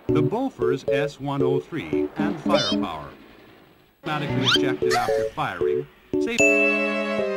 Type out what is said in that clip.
The Bofors S-103 and firepower. Automatically ejected after firing. Safety.